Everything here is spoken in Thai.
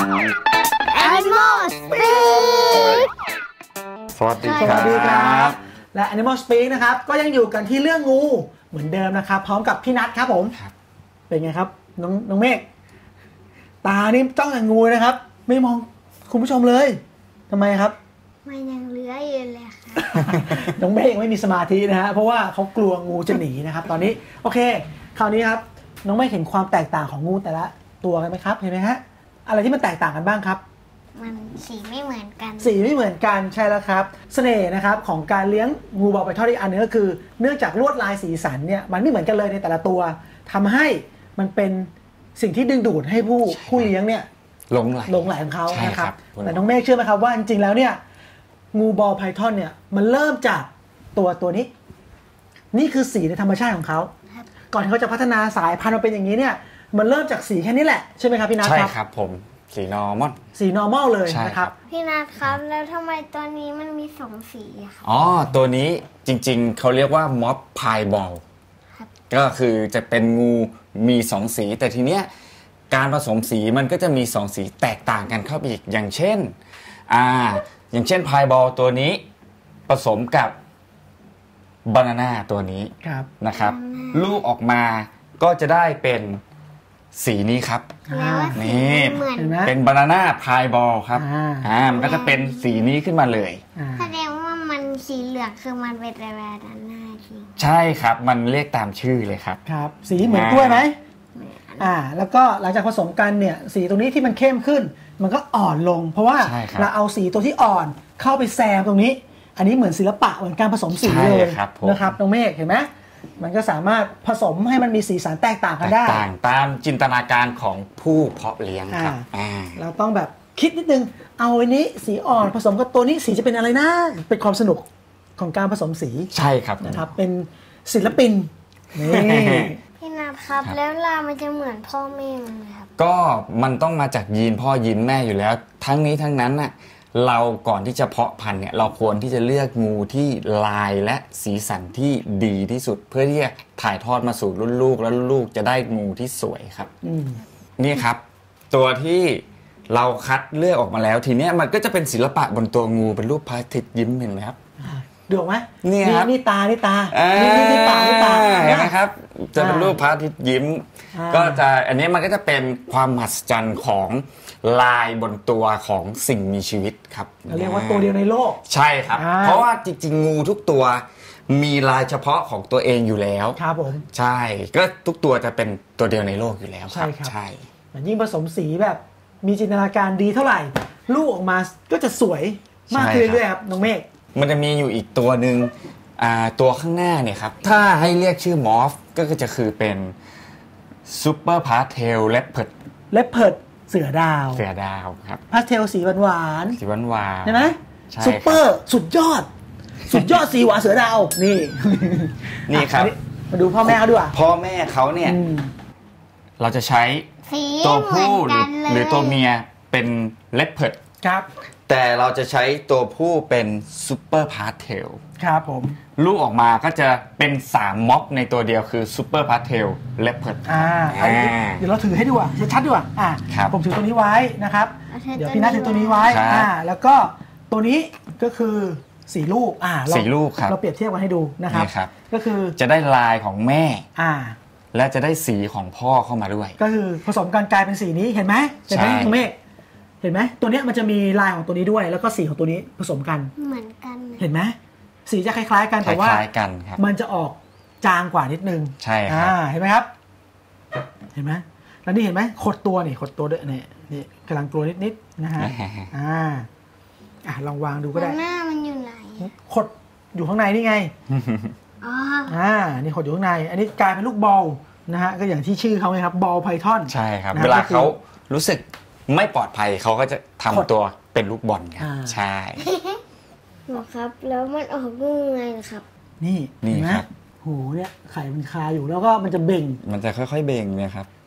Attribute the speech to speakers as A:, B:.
A: Animal Speak
B: สวัสดีครับและ Animal Speak นะครับก็ยังอยู่กันที่เรื่องงูเหมือนเดิมนะครับพร้อมกับพี่นัทครับผมเป็นไงครับน้องเมฆตานี่จ้องแต่งูนะครับไม่มองคุณผู้ชมเลยทำไมครับ
A: มันยังเลื้อยอยู่เลยค่ะ
B: น้องเมฆไม่มีสมาธินะฮะเพราะว่าเขากลัวงูจะหนีนะครับตอนนี้โอเคคราวนี้ครับน้องเมฆเห็นความแตกต่างของงูแต่ละตัวกันไหมครับเห็นไหมฮะอะไรที่มันแตกต่างกันบ้างครับ
A: มันสีไม่เหมือนกัน
B: สีไม่เหมือนกันใช่แล้วครับเสน่ห์นะครับของการเลี้ยงงูบอลไพทอนอีกอันนึงก็คือเนื่องจากลวดลายสีสันเนี่ยมันไม่เหมือนกันเลยในแต่ละตัวทำให้มันเป็นสิ่งที่ดึงดูดให้ผู้เลี้ยงเนี่ยหลงไหลของเขานะครับแต่น้องเมฆเชื่อไหมครับว่าจริงๆแล้วเนี่ยงูบอลไพทอนเนี่ยมันเริ่มจากตัวนี้นี่คือสีในธรรมชาติของเขาก่อนที่เขาจะพัฒนาสายพันธุ์มาเป็นอย่างนี้เนี่ยมันเริ่มจากสีแค่นี้แหละใช่ไหมครับพี่นัทครับ
C: ใช่ครับผมสีนอร์มอล
B: เลยนะครับ
A: พี่นัทครับแล้วทำไมตัวนี้มันมีสองสีครับ
C: อ๋อตัวนี้จริงๆเขาเรียกว่าม็อบพายบอลก็คือจะเป็นงูมีสองสีแต่ทีเนี้ยการผสมสีมันก็จะมีสองสีแตกต่างกันเข้าไปอีกอย่างเช่นพายบอลตัวนี้ผสมกับบานาน่าตัวนี้นะครับลูกออกมาก็จะได้เป็นสีนี้ครับนี่เป็นบานาน่าพายบอลครับมันก็จะเป็นสีนี้ขึ้นมาเลย
A: แสดงว่ามันสีเหลืองคือมันเป็นบานาน่าจริง
C: ใช่ครับมันเรียกตามชื่อเลยครับ
B: ครับสีเหมือนกล้วยไหมแล้วก็หลังจากผสมกันเนี่ยสีตรงนี้ที่มันเข้มขึ้นมันก็อ่อนลงเพราะว่าเราเอาสีตัวที่อ่อนเข้าไปแซมตรงนี้อันนี้เหมือนศิลปะเหมือนการผสมสีเลยนะครับน้องเมฆเห็นไหมมันก็สามารถผสมให้มันมีสีสันแตกต่างกันได้
C: ต่างตามจินตนาการของผู้เพาะเลี้ยงครับ
B: เราต้องแบบคิดนิดนึงเอาอันนี้สีอ่อนผสมกับตัวนี้สีจะเป็นอะไรนะเป็นความสนุกของการผสมสี
C: ใช่ครับ
B: นะครับเป็นศิลปินนี่
A: พี่นัทครับแล้วลามันจะเหมือนพ่อแม่มันไหมครับ
C: ก็มันต้องมาจากยีนพ่อยีนแม่อยู่แล้วทั้งนี้ทั้งนั้นน่ะเราก่อนที่จะเพาะพันธุ์เนี่ยเราควรที่จะเลือกงูที่ลายและสีสันที่ดีที่สุดเพื่อที่จะถ่ายทอดมาสู่รุ่นลูกแล้วลูกจะได้งูที่สวยครับนี่ครับตัวที่เราคัดเลือกออกมาแล้วทีเนี้ยมันก็จะเป็นศิลปะบนตัวงูเป็นรูปพระอาทิตย์ยิ้มเห็นไหมครับ
B: ดูไหม
C: นี่ครับ
B: นี่ตานี่ปาก
C: เห็นไหมครับจะเป็นรูปพระอาทิตย์ยิ้มก็จะอันนี้มันก็จะเป็นความมหัศจรรย์ของลายบนตัวของสิ่งมีชีวิตครับ
B: เราเรียกว่าตัวเดียวในโลก
C: ใช่ครับเพราะว่าจริงๆงูทุกตัวมีลายเฉพาะของตัวเองอยู่แล้ว
B: ครับผม
C: ใช่ก็ทุกตัวจะเป็นตัวเดียวในโลกอยู่แล้วครับ
B: ใช่ยิ่งผสมสีแบบมีจินตนาการดีเท่าไหร่ลูกออกมาก็จะสวยมากขึ้นเรื่อยๆครับน้องเมฆ
C: มันจะมีอยู่อีกตัวหนึ่งตัวข้างหน้าเนี่ยครับถ้าให้เรียกชื่อมอฟก็จะคือเป็นซูเปอร์พาสเทลเลปเพิร์ด
B: เสือดาว
C: ครับ
B: พาสเทลสีหวานใช่ไหมซูเปอร์สุดยอดสีหวานเสือดาว
C: นี่ครับ
B: มาดูพ่อแม่เขาด้วย
C: พ่อแม่เขาเนี่ยเราจะใช้ตัวผู้หรือตัวเมียเป็นเลปเพิร์ด
B: ครับ
C: แต่เราจะใช้ตัวผู้เป็นซูเปอร์พาสเทล
B: ครับผม
C: ลูกออกมาก็จะเป็น3ม็อบในตัวเดียวคือซูเปอร์พาสเทลเลปเพิร์ด
B: เดี๋ยวเราถือให้ดูชัดๆดีกว่าผมถือตัวนี้ไว้นะครับเดี๋ยวพี่นัทถือตัวนี้ไว้แล้วก็ตัวนี้ก็คือสีลูก
C: ครับ
B: เราเปรียบเทียบกันให้ดูนะครับก็คือ
C: จะได้ลายของแม่และจะได้สีของพ่อเข้ามาด้วย
B: ก็คือผสมกันกลายเป็นสีนี้เห็นไหมคุณเมฆเห็นไหมตัวนี้มันจะมีลายของตัวนี้ด้วยแล้วก็สีของตัวนี้ผสมกัน
A: เหมือนกัน
B: เห็นไหมสีจะคล้ายๆกันแต่ว่ามันจะออกจางกว่านิดนึง
C: ใช่ครับ
B: เห็นไหมครับเห็นไหมแล้วนี่เห็นไหมขดตัวด้วยนี่กำลังกลัวนิดๆนะฮะลองวางดูก็ได้
A: หน้ามันอยู่ไหน
B: ขดอยู่ข้างในนี่ไงนี่ขดอยู่ข้างในอันนี้กลายเป็นลูกบอลนะฮะก็อย่างที่ชื่อเขาไงครับบอลไพทอน
C: ใช่ครับเวลาเขารู้สึกไม่ปลอดภัยเขาก็จะทำตัวเป็นลูกบอลครับใช่
A: ครับแล้วมันออกงูไงครับ
B: นี่ครับโหเนี่ยไข่มันคาอยู่แล้วก็มันจะเบ่ง
C: มันจะค่อยๆเบ่งเนี่ยครับ